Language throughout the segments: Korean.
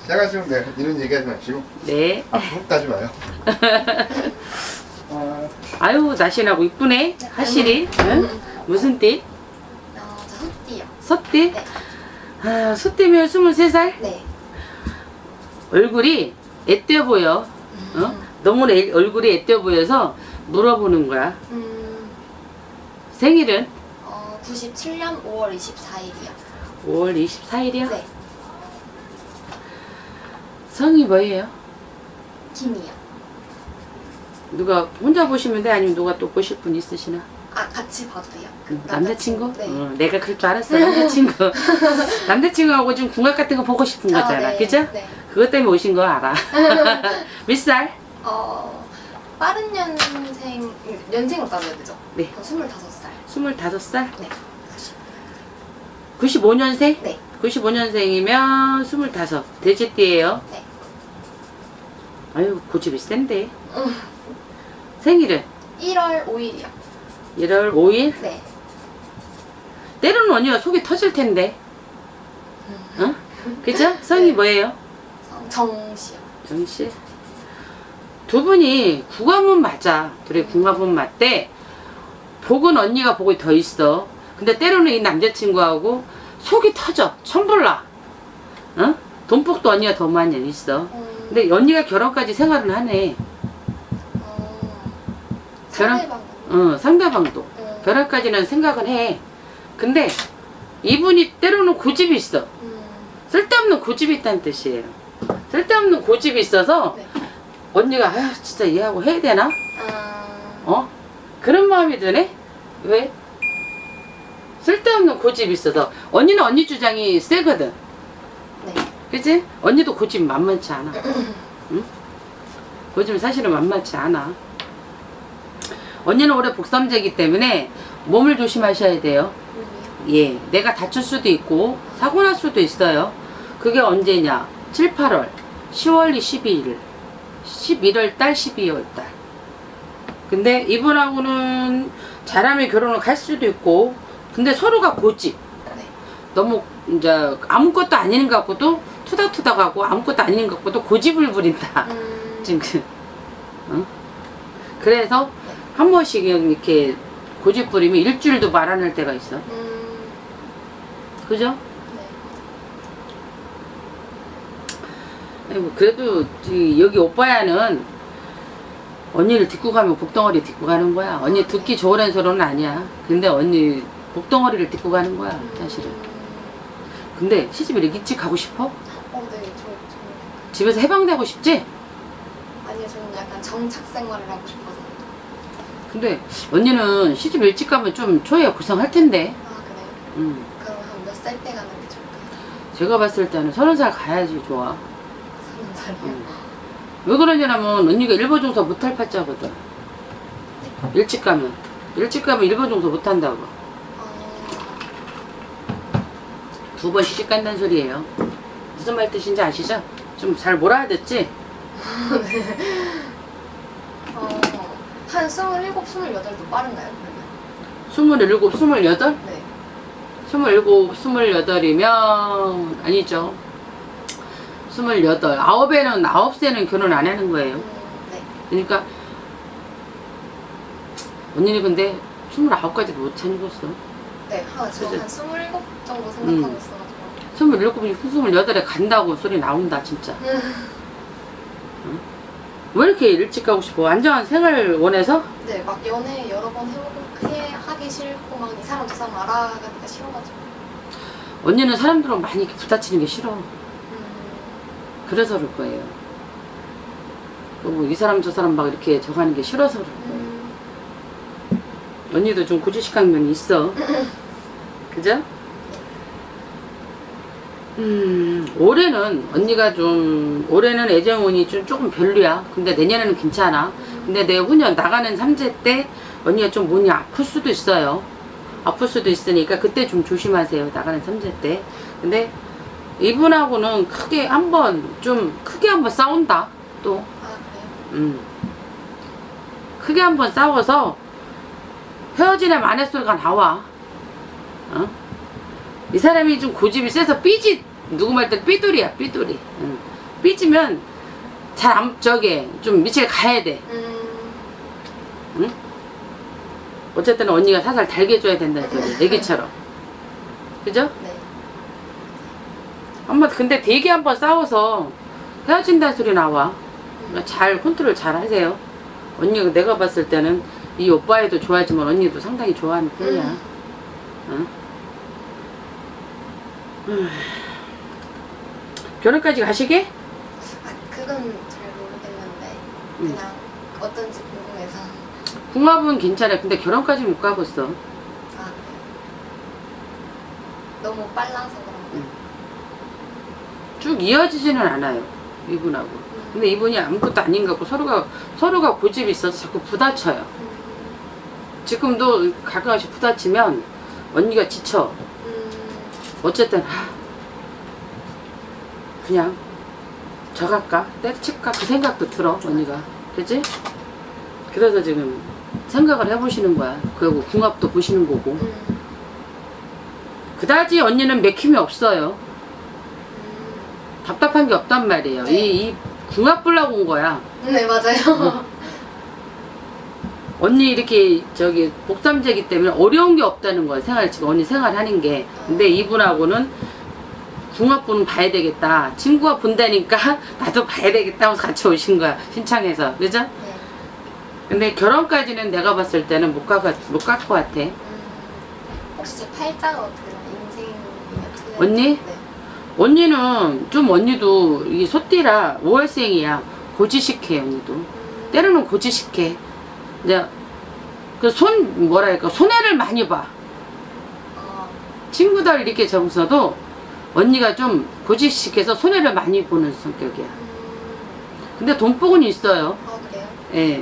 시작하시면 돼요. 이런 얘기하지 마시고. 네. 앞으로 가지 마요. 아유, 날씬하고 이쁘네. 하실이. 응? 무슨 띠? 저 소띠요. 소띠? 네. 아, 소띠면 23살? 네. 얼굴이 애띄어 보여. 너무 얼굴이 애띄어 보여서 물어보는 거야. 생일은? 97년 5월 24일이요. 5월 24일이요? 네. 성이 뭐예요? 김이요. 누가 혼자 보시면 돼? 아니면 누가 또 보실 분 있으시나? 아, 같이 봐도 돼요? 남자친구? 네. 내가 그럴 줄 알았어. 남자친구. 남자친구하고 좀 궁합 같은 거 보고 싶은 거잖아. 네. 그죠? 네. 그것 때문에 오신 거 알아. 몇 살? 빠른 연생으로 따져야 되죠? 네. 25살. 25살? 네. 95년생? 네. 95년생이면 25. 돼지띠예요. 네. 아유, 고집이 센데. 생일은? 1월 5일이요. 1월 5일? 네. 때로는 언니가 속이 터질 텐데. 어? 그죠? 성이 네. 뭐예요? 정씨요. 정씨. 두 분이 궁합은 맞아. 둘이 궁합은 맞대. 복은 언니가 복이 더 있어. 근데 때로는 이 남자친구하고 속이 터져. 천불나. 어? 돈복도 언니가 더 많이 있어. 근데 언니가 결혼까지 생활을 하네. 상대방도. 결혼까지는 생각은 해. 근데 이분이 때로는 고집이 있어. 쓸데없는 고집이 있다는 뜻이에요. 쓸데없는 고집이 있어서 네. 언니가 아 진짜 얘하고 해야 되나? 그런 마음이 드네? 왜? 쓸데없는 고집이 있어서 언니는 언니 주장이 세거든. 네. 그치? 언니도 고집이 만만치 않아. 응? 고집이 사실은 만만치 않아. 언니는 올해 복삼제이기 때문에 몸을 조심하셔야 돼요. 예, 내가 다칠 수도 있고 사고 날 수도 있어요. 그게 언제냐? 7, 8월, 10월, 12일, 11월 달, 12월 달. 근데 이분하고는 잘하면 결혼을 갈 수도 있고, 근데 서로가 고집. 너무 이제 아무것도 아닌 것 같고도 투닥투닥하고 아무것도 아닌 것 같고도 고집을 부린다. 지금 그래서 한 번씩 이렇게 고집 부리면 일주일도 말 안 할 때가 있어. 그죠? 아이고, 그래도 여기 오빠야는 언니를 딛고 가면 복덩어리 딛고 가는 거야. 언니 듣기 좋으라는 소리는 아니야. 근데 언니 복덩어리를 딛고 가는 거야 사실은. 근데 시집 이렇게 일찍 가고 싶어? 네. 집에서 해방되고 싶지? 아니요, 저는 약간 정착 생활을 하고 싶어서. 근데 언니는 시집 일찍 가면 좀 초에 고생할 텐데. 아, 그래요? 그럼 한 몇 살 때 가는 게 좋을까요? 제가 봤을 때는 30살 가야지 좋아. 30살이요? 왜 그러냐면 언니가 일본 종사 못할 팔자거든. 일찍 가면 일본 종사 못한다고. 2번 시집 간다는 소리예요. 무슨 말 뜻인지 아시죠? 좀 잘 몰아야 됐지? 네. 한 27, 28도 빠른가요? 그러면? 27, 28? 네. 27, 28이면 아니죠. 28, 9세는 결혼 안 하는 거예요. 네. 그러니까 언니는 근데 29까지도 못 챙겼어. 네, 저 한 27 정도 생각하고 있어가지고. 27, 28에 간다고 소리 나온다 진짜. 응? 왜 이렇게 일찍 가고 싶어? 안전한 생활 원해서? 네, 막 연애 여러 번 해보고 하기 싫고 막 이 사람 저 사람 알아가기가 싫어가지고. 언니는 사람들하고 많이 이렇게 부딪히는 게 싫어. 그래서 그럴 거예요. 그리고 이 사람 저 사람 막 이렇게 저가는 게 싫어서 그럴 거예요. 언니도 좀 고지식한 면이 있어. 그죠? 올해는 언니가 올해는 애정운이 조금 별로야. 근데 내년에는 괜찮아. 근데 내후년 나가는 3재 때 언니가 좀 몸이 아플 수도 있어요. 아플 수도 있으니까 그때 좀 조심하세요. 나가는 3재 때. 근데 이분하고는 크게 한번 싸운다. 또. 아, 그래요? 크게 한번 싸워서 헤어지는 마네소리가 나와. 이 사람이 좀 고집이 세서 누구 말 때 삐돌이야, 삐돌이. 삐지면 잘 안, 좀 밑에 가야 돼. 응? 어쨌든 언니가 살살 달게 줘야 된다는 소리. 애기처럼. 그죠? 네. 엄마 근데 되게 한번 싸워서 헤어진다는 소리 나와. 그러니까 잘 컨트롤 잘 하세요. 언니가 내가 봤을 때는 이 오빠애도 좋아하지만 언니도 상당히 좋아하는 편이야. 응? 결혼까지 가시게? 아, 그건 잘 모르겠는데 그냥 어떤지 궁금해서. 궁합은 괜찮아. 근데 결혼까지 못 가봤어. 아, 그래요? 너무 빨라서 그런가? 쭉 이어지지는 않아요. 이분하고. 근데 이분이 아무것도 아닌 것 같고 서로가 고집이 있어서 자꾸 부딪혀요. 지금도 가끔씩 부딪히면 언니가 지쳐. 어쨌든 그냥 저갈까? 때려칠까? 그 생각도 들어 언니가. 그치? 그래서 지금 생각을 해보시는 거야. 그리고 궁합도 보시는 거고. 그다지 언니는 맥힘이 없어요. 답답한 게 없단 말이에요. 네. 이 궁합 보려고 온 거야. 네, 맞아요. 언니 이렇게 복삼제기 때문에 어려운 게 없다는 거야. 지금 언니 생활하는 게. 근데 이분하고는 궁합분은 봐야 되겠다. 친구가 본다니까 나도 봐야 되겠다 하면서 같이 오신 거야. 신청해서. 그죠? 네. 근데 결혼까지는 내가 봤을 때는 못 갈 것 같아. 혹시 제 팔자가 어떻게 되나요? 인생이 어떻게 언니? 네. 언니는 좀 언니도 이 소띠라 5월생이야. 고지식해 언니도. 때로는 고지식해. 이제 그 손해를 많이 봐. 친구들 이렇게 정서도 언니가 좀 고지식해서 손해를 많이 보는 성격이야. 근데 돈복은 있어요. 아, 그래요? 예.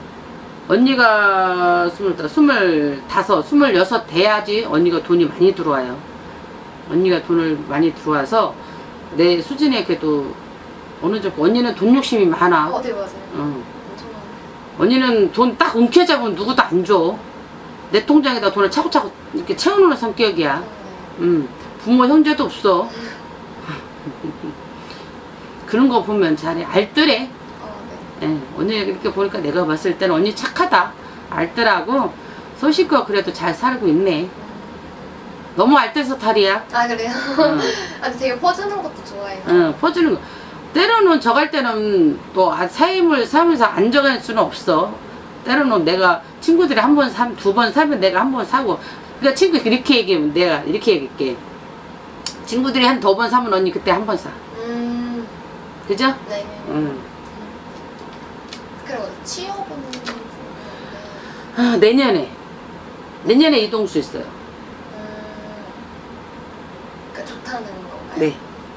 언니가 25, 26 돼야지 언니가 돈이 많이 들어와요. 언니가 돈을 많이 들어와서 내 수준에 그래도 어느 정도 언니는 돈 욕심이 많아. 네, 맞아요. 응. 엄청 많아요. 언니는 돈 딱 움켜잡으면 누구도 안 줘. 내 통장에다 돈을 차곡차곡 이렇게 채워놓는 성격이야. 부모 형제도 없어. 그런 거 보면 잘해. 알뜰해. 네. 예, 언니 이렇게 보니까 내가 봤을 때는 언니 착하다. 알뜰하고 소식과 그래도 잘 살고 있네. 너무 알뜰서 탈이야. 아, 그래요? 응. 아니, 되게 퍼주는 것도 좋아해서. 응, 퍼주는 거. 때로는 저갈 때는 또 삶을 살면서 안 저갈 수는 없어. 때로는 내가 친구들이 한 번 사면, 2번 사면 내가 한 번 사고. 그러니까 친구 이렇게 얘기하면 내가 이렇게 얘기할게. 친구들이 한 2번 사면 언니 그때 한 번 사. 그죠? 네. 응. 그리고 취업은 내년에 이동수 있어요. 그러니까 좋다는 건가요? 네.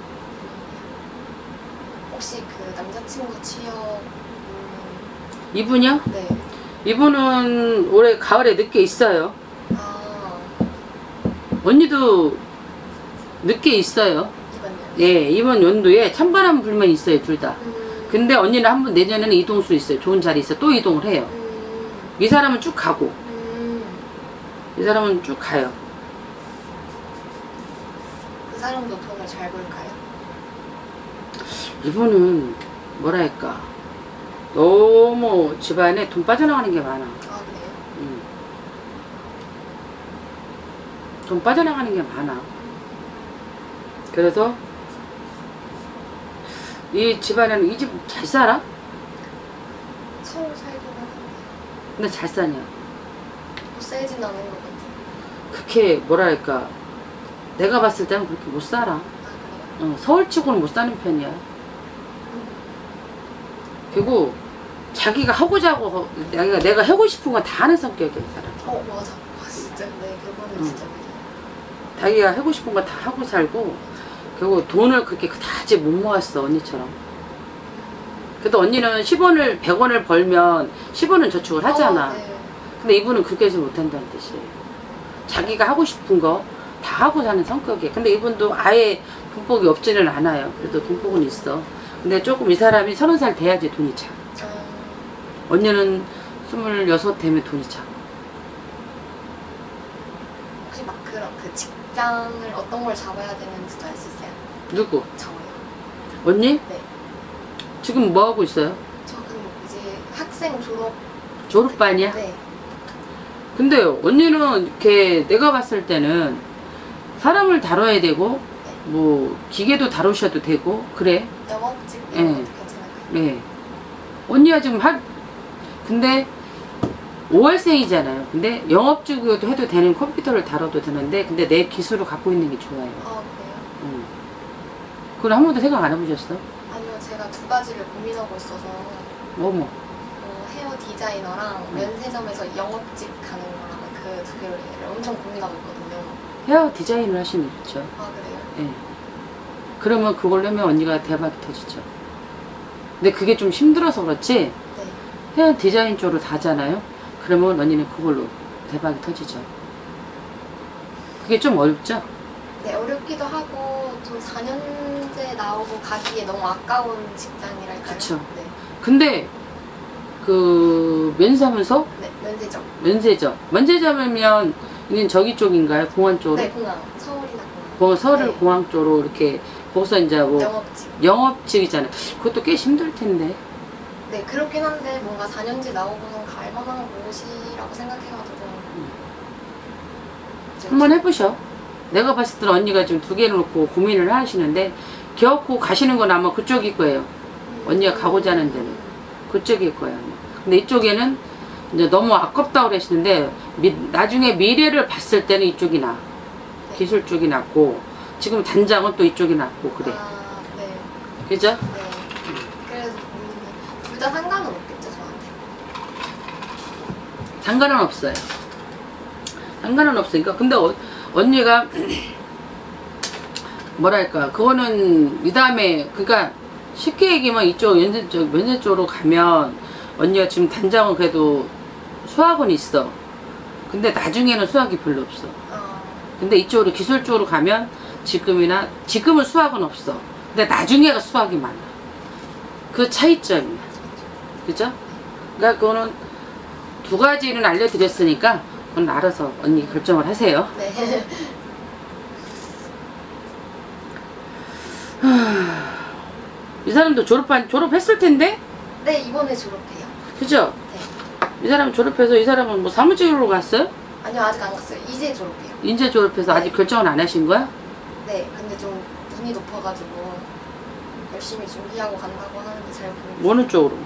혹시 그 남자친구 취업 이분이요? 네. 이분은 올해 가을에 늦게 있어요. 아, 언니도 늦게 있어요. 이번요? 예, 이번 연도에 찬바람 불면 있어요, 둘 다. 근데 언니는 한 번 내년에는 이동수 있어요. 좋은 자리 있어. 또 이동을 해요. 이 사람은 쭉 가고, 이 사람은 쭉 가요. 그 사람도 돈을 잘 벌까요? 이분은 뭐랄까 너무 집안에 돈 빠져나가는 게 많아. 아, 그래요? 돈 빠져나가는 게 많아. 그래서 이 집안에는 이 집 잘 살아? 서울 살긴 하는데 근데 잘 사냐? 못 살진 않은 것 같아요. 그렇게 뭐랄까 내가 봤을 때는 그렇게 못 살아. 아, 그래요? 서울치고는 못 사는 편이야. 그리고 자기가 하고자 하고 내가 하고 싶은 건 다 하는 성격이야, 이 사람. 맞아. 아, 진짜. 네, 그거는 진짜 맞아요. 자기가 하고 싶은 거 다 하고 살고, 그리고 돈을 그렇게 그다지 못 모았어, 언니처럼. 그래도 언니는 10원을 100원을 벌면 10원은 저축을 하잖아. 네. 근데 이분은 그렇게 하지 못한다는 뜻이에요. 자기가 하고 싶은 거 다 하고 사는 성격이에요. 근데 이분도 아예 돈복이 없지는 않아요. 그래도 돈복은 있어. 근데 조금 이 사람이 30살 돼야지 돈이 차. 언니는 26 되면 돈이 차. 혹시 막 그런 그 직장을 어떤 걸 잡아야 되는지도 알 수 있어요? 누구? 저요. 언니? 네. 지금 뭐 하고 있어요? 저는 이제 학생 졸업. 졸업반이야? 네. 근데 언니는 이렇게 내가 봤을 때는 사람을 다뤄야 되고 뭐 기계도 다루셔도 되고 그래. 영업직 네. 이런 것도 괜찮아요. 네. 언니가 지금 근데 5월생이잖아요. 근데 영업직으로도 해도 되는 컴퓨터를 다뤄도 되는데 근데 내 기술을 갖고 있는 게 좋아요. 아, 그래요? 그걸 한 번도 생각 안 해보셨어? 아니요, 제가 두 가지를 고민하고 있어서 뭐? 헤어 디자이너랑 면세점에서 영업직 가는 거랑 그 두 개를 엄청 고민하고 있거든요. 헤어 디자인을 하시면 좋죠. 아, 그래요? 예. 그러면 그걸로 하면 언니가 대박이 터지죠. 근데 그게 좀 힘들어서 그렇지 네. 헤어 디자인 쪽으로 가잖아요. 그러면 언니는 그걸로 대박이 터지죠. 그게 좀 어렵죠? 네, 어렵기도 하고 좀 4년제 나오고 가기에 너무 아까운 직장이랄까요? 그쵸. 네. 근데 그 면사무소? 네, 면세점. 면세점이면 있는 저기 쪽인가요? 공항 쪽으로? 네, 공항. 서울이나 공항. 서울 네. 공항 쪽으로 이렇게 거기서 이제 뭐 영업직. 영업직이잖아요. 그것도 꽤 힘들 텐데. 네, 그렇긴 한데 뭔가 4년제 나오고는 갈 만한 곳이라고 생각해가지고 한번 해보셔. 내가 봤을 때는 언니가 지금 두 개를 놓고 고민을 하시는데 겨우고 가시는 건 아마 그쪽일 거예요. 언니가 가고자 하는 데는 그쪽일 거예요. 근데 이쪽에는 이제 너무 아깝다고 그러시는데 나중에 미래를 봤을 때는 이쪽이 나. 네. 기술 쪽이 낫고 지금 단장은 또 이쪽이 낫고 그래. 아, 네. 그죠? 네. 그래서 둘 다 상관은 없겠죠, 저한테. 상관은 없어요. 상관은 없으니까. 근데 언니가 뭐랄까 그거는 이 다음에 그러니까 쉽게 얘기하면 이쪽 면세 쪽으로 가면 언니가 지금 단장은 그래도 수학은 있어. 근데 나중에는 수학이 별로 없어. 근데 이쪽으로 기술 쪽으로 가면 지금은 수학은 없어. 근데 나중에가 수학이 많아. 그 차이점이야. 그죠? 그러니까 그거는 두 가지는 알려드렸으니까 그건 알아서 언니 결정을 하세요. 네. 이 사람도 졸업했을 텐데? 네, 이번에 졸업해요. 그죠? 네. 이 사람 졸업해서 이 사람은 뭐 사무직으로 갔어요? 아니요, 아직 안 갔어요. 이제 졸업해요. 이제 졸업해서 네. 아직 결정은 안 하신 거야? 네, 근데 좀 눈이 높아가지고 열심히 준비하고 간다고 하는데 잘 모르겠어요. 어느 쪽으로?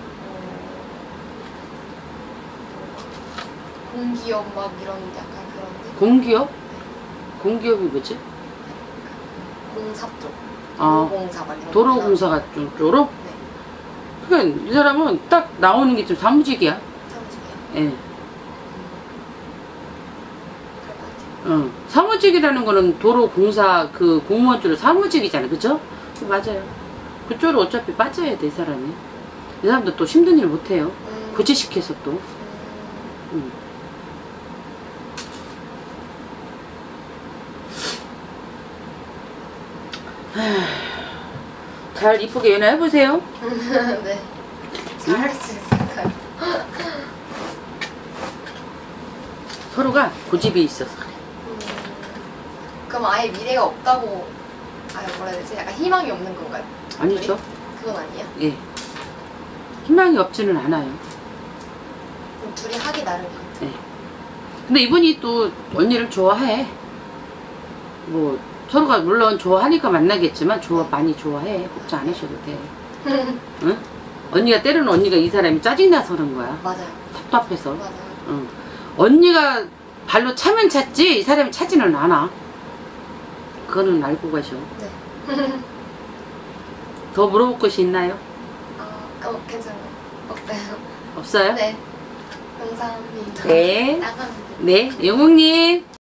공기업 막 이런 약간 그런데 공기업? 공기업이 뭐지? 공사 쪽. 아, 도로공사 막 이런 도로공사 같은 쪽으로? 네, 그러니까 이 사람은 딱 나오는 게 좀 사무직이야. 사무직이요. 예. 그럴 것 같아요. 사무직이라는 거는 도로공사 그 공무원 쪽으로 사무직이잖아. 그죠? 맞아요. 그쪽으로 어차피 빠져야 돼, 이 사람이. 이 사람도 또 힘든 일 못해요. 구제시켜서 또. 잘 이쁘게 연애해보세요. 네. 잘할 수 있을까요? 서로가 고집이 있어서 그래. 그럼 아예 미래가 없다고, 뭐라 해야 되지? 약간 희망이 없는 건가요? 아니죠? 그건 아니에요? 예. 희망이 없지는 않아요. 그럼 둘이 하기 나름이에요. 예. 근데 이분이 또 언니를 좋아해. 뭐 서로가 물론 좋아하니까 만나겠지만 많이 좋아해. 걱정 안 하셔도 돼. 응? 언니가 때로는 언니가 이 사람이 짜증나서 그런 거야. 맞아요. 답답해서. 맞아요. 응. 언니가 발로 차면 찾지 이 사람이 차지는 않아. 그거는 알고 가셔. 네. 더 물어볼 것이 있나요? 괜찮아요. 어때요? 없어요? 네. 감사합니다. 네. 나가면 돼요. 네, 영웅님.